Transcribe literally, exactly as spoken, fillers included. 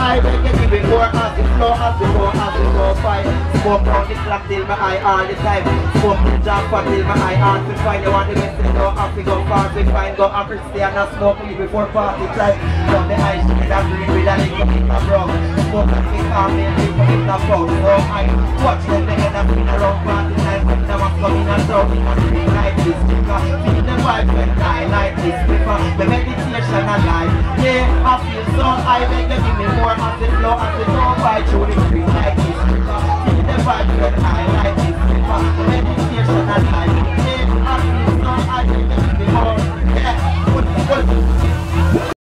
I beg you give me more as the flow, as the road, as the road fight. Smoke on the clock till my eye all the time. Smoke the jump till my eye all the find. You want the best to go up, to go fast, we find, go up, stay and not smoke me before party time. From the ice to the green with a little bit of rum. Smoke and kick on me, a little bit of fun. So I watch them, they end up in a round party time. When them was coming and down, we must be like this. Feel the vibe when I like this. Before the meditation alive. Yeah, I feel so high, beg you give me more as the flow, as the flow by through the street like this. Feel the vibe when I